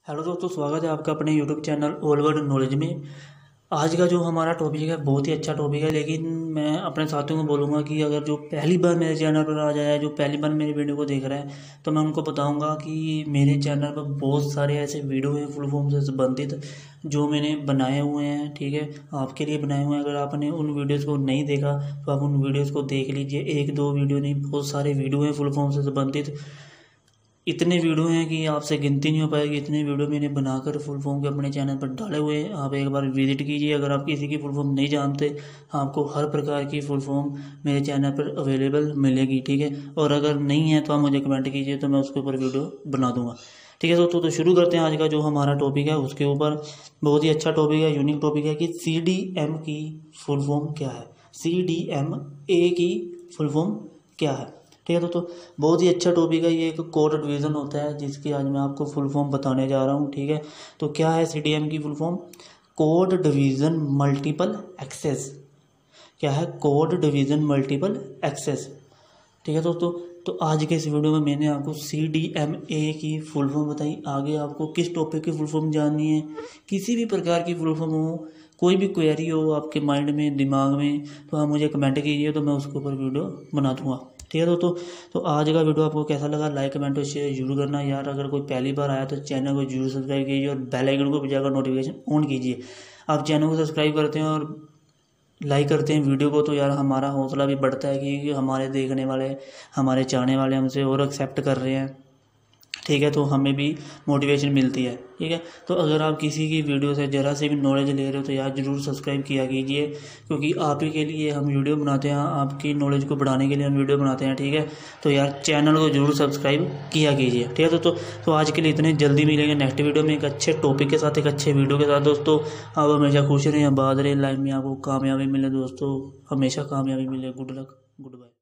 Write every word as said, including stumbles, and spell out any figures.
Hello दोस्तों, स्वागत है आपका अपने YouTube channel all world knowledge में। आज का जो हमारा टॉपिक है बहुत ही अच्छा टॉपिक है, लेकिन मैं अपने साथियों को बोलूँगा कि अगर जो पहली बार मेरे चैनल पर आ जाए, जो पहली बार मेरी वीडियो को देख रहा है, तो मैं उनको बताऊंगा कि मेरे चैनल पर बहुत सारे ऐसे वीडियो हैं फुल फॉर्म से संबंधित जो मैंने बनाए हुए हैं। ठीक है, आपके लिए बनाए हुए हैं। अगर आपने उन वीडियोज़ को नहीं देखा तो आप उन वीडियोज़ को देख लीजिए। एक दो वीडियो नहीं, बहुत सारे वीडियो हैं फुल फॉर्म से संबंधित। इतने वीडियो हैं कि आपसे गिनती नहीं हो पाएगी। इतने वीडियो मैंने बनाकर फुल फॉर्म के अपने चैनल पर डाले हुए हैं। आप एक बार विजिट कीजिए। अगर आप किसी की फुल फॉर्म नहीं जानते, आपको हर प्रकार की फुल फॉर्म मेरे चैनल पर अवेलेबल मिलेगी। ठीक है, और अगर नहीं है तो आप मुझे कमेंट कीजिए, तो मैं उसके ऊपर वीडियो बना दूंगा। ठीक है दोस्तों, तो शुरू करते हैं आज का जो हमारा टॉपिक है उसके ऊपर। बहुत ही अच्छा टॉपिक है, यूनिक टॉपिक है कि सी डी एम की फुल फॉर्म क्या है। सी डी एम ए की फुल फॉर्म क्या है। ठीक है दोस्तों, बहुत ही अच्छा टॉपिक है। ये एक कोड डिवीज़न होता है जिसकी आज मैं आपको फुल फॉर्म बताने जा रहा हूँ। ठीक है, तो क्या है सी डी एम की full form? Code division multiple access. क्या है? Code division multiple access. ठीक है दोस्तों, तो आज के इस वीडियो में मैंने आपको सी डी एम ए की फुल फॉर्म बताई। आगे आपको किस टॉपिक की फुल फॉर्म जाननी है, किसी भी प्रकार की फुल फॉर्म हो, कोई भी क्वेरी हो आपके माइंड में, दिमाग में, तो आप मुझे कमेंट कीजिए, तो मैं उसके ऊपर वीडियो बना दूँगा। ठीक है दोस्तों, तो आज का वीडियो आपको कैसा लगा, लाइक कमेंट और शेयर जरूर करना यार। अगर कोई पहली बार आया तो चैनल को जरूर सब्सक्राइब कीजिए और बेल आइकन को बजाकर नोटिफिकेशन ऑन कीजिए। आप चैनल को सब्सक्राइब करते हैं और लाइक करते हैं वीडियो को, तो यार हमारा हौसला भी बढ़ता है कि हमारे देखने वाले, हमारे चाहने वाले हमसे और एक्सेप्ट कर रहे हैं। ठीक है, तो हमें भी मोटिवेशन मिलती है। ठीक है, तो अगर आप किसी की वीडियो से ज़रा से भी नॉलेज ले रहे हो तो यार ज़रूर सब्सक्राइब किया कीजिए, क्योंकि आप ही के लिए हम वीडियो बनाते हैं, आपकी नॉलेज को बढ़ाने के लिए हम वीडियो बनाते हैं। ठीक है, तो यार चैनल को जरूर सब्सक्राइब किया कीजिए। ठीक है दोस्तों, तो आज के लिए इतने, जल्दी मिलेंगे नेक्स्ट वीडियो में एक अच्छे टॉपिक के साथ, एक अच्छे वीडियो के साथ। दोस्तों आप हमेशा खुश रहें, आबाद रहें, लाइफ में आपको कामयाबी मिले दोस्तों, हमेशा कामयाबी मिले। Good luck, good bye.